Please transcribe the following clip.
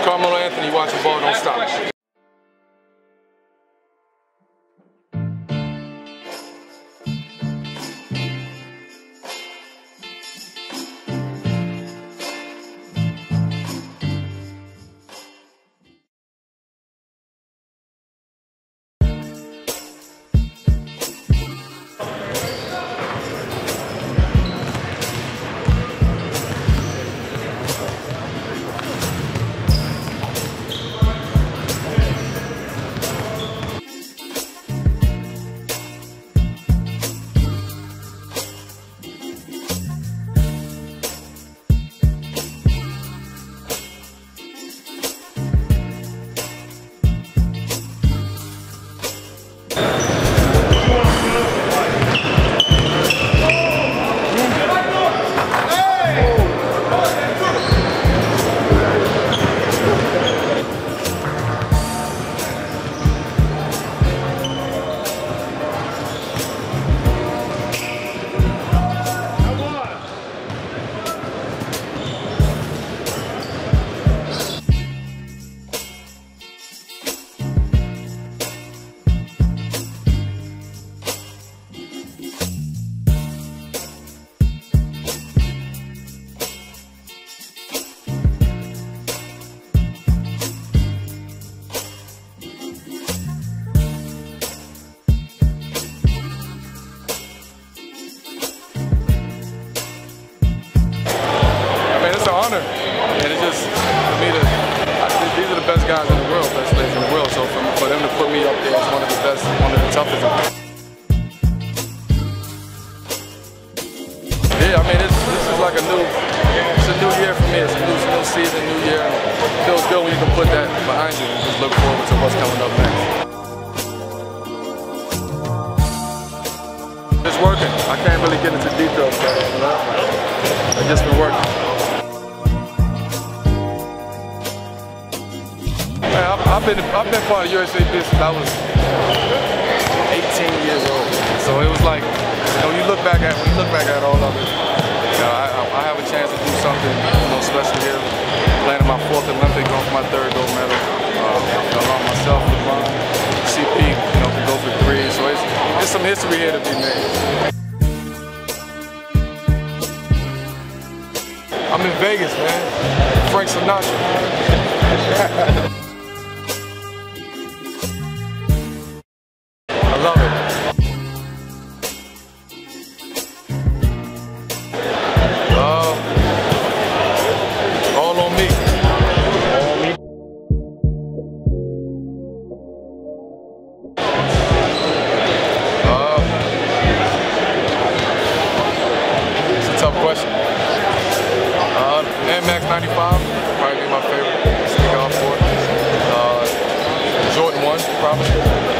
Carmelo Anthony, watch the ball, don't stop. And it's just, for me, these are the best guys in the world, best players in the world. So for them to put me up there as one of the best, one of the toughest. Yeah, I mean, this is like it's a new year for me. It's a new season, new year. It feels good when you can put that behind you and just look forward to what's coming up next. It's working. I can't really get into details, but I've just been working. I've been part of USAB since I was 18 years old. So it was like, when you look back at all of it, I have a chance to do something, special here. Playing in my 4th Olympic, going for my 3rd gold medal. Along myself with Ron, CP, can go for 3. So it's some history here to be made. I'm in Vegas, man. Frank Sinatra. I love it. All on me. All on me. It's a tough question. Max 95 probably be my favorite. Stick out for it. Jordan 1 probably.